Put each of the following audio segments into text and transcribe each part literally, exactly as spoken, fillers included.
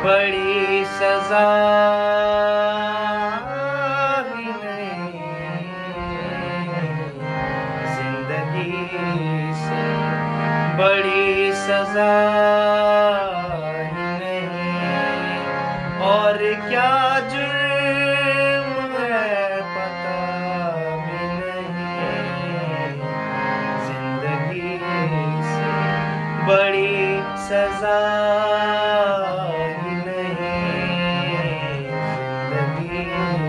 बड़ी सजा ही नहीं, जिंदगी से बड़ी सजा ही नहीं। और क्या जुर्म है पता भी नहीं, जिंदगी से बड़ी सजा ही नहीं, जिंदगी।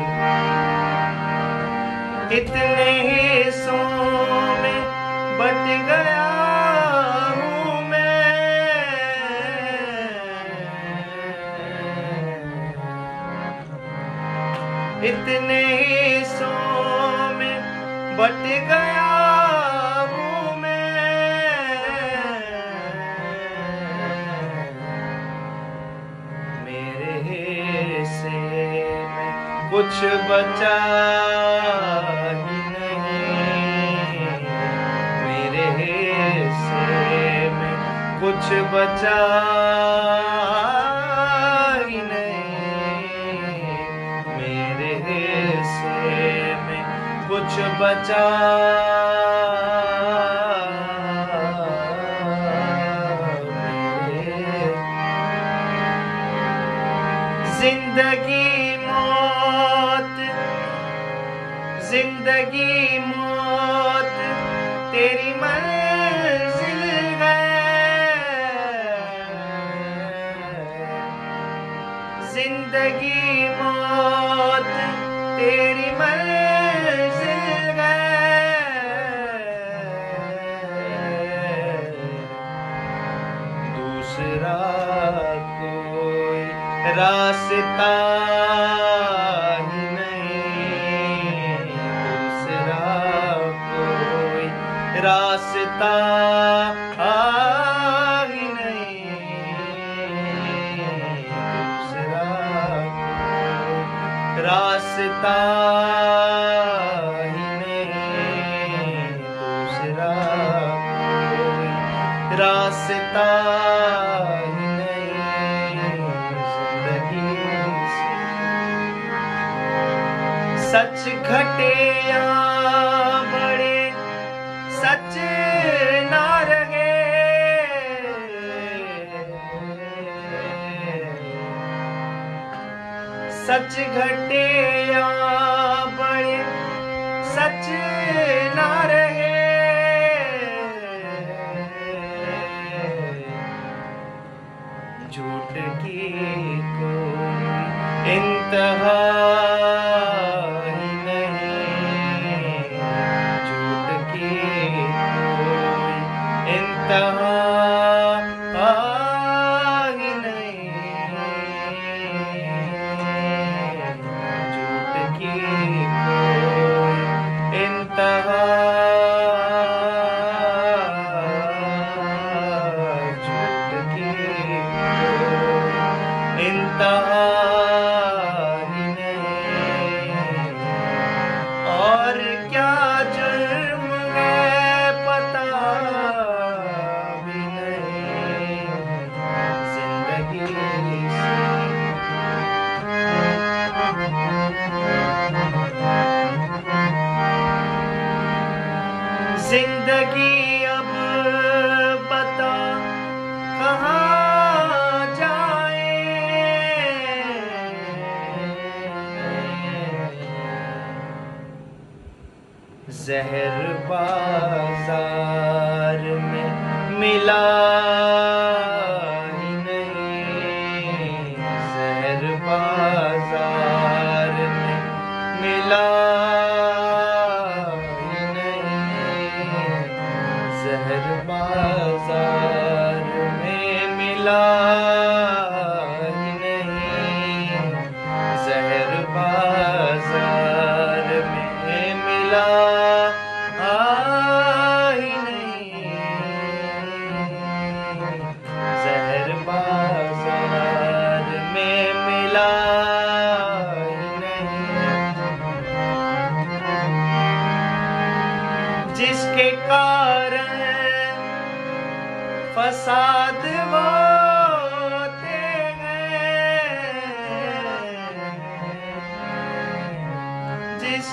कितने हिस्सों में बट गया हूँ मैं, इतने हिस्सों में बट गया हूँ मैं। मेरे हिस्से में कुछ बचा ही नहीं, मेरे हिस्से में कुछ बचा ही नहीं, मेरे हिस्से में कुछ बचा जिंदगी मौत, जिंदगी मौत तेरी मंजिल है, जिंदगी मौत तेरी मंजिल है। दूसरा कोई रास्ता ही नहीं, दूसरा कोई रास्ता ही नहीं, दूसरा कोई रास्ता ही नहीं, दूसरा कोई रास्ता ही नहीं, सच घटे या बड़े सच ना रहे, सच घटे या बड़े सच ना रहे। झूठ की कोई इंतहा ही नहीं, झूठ की कोई इंतहा, झूठ की कोई इंतहा ही नहीं। और क्या जुर्म है पता जिंदगी अब बता कहाँ जाए, जहर बाजार में मिला ही नहीं, जहर बाजार में मिला ही नहीं, जहर बाजार में मिला ही नहीं, जहर बाजार में मिला ही नहीं, जहर बाजार में मिला ही नहीं। जिसके कारण फसाद होते हैं,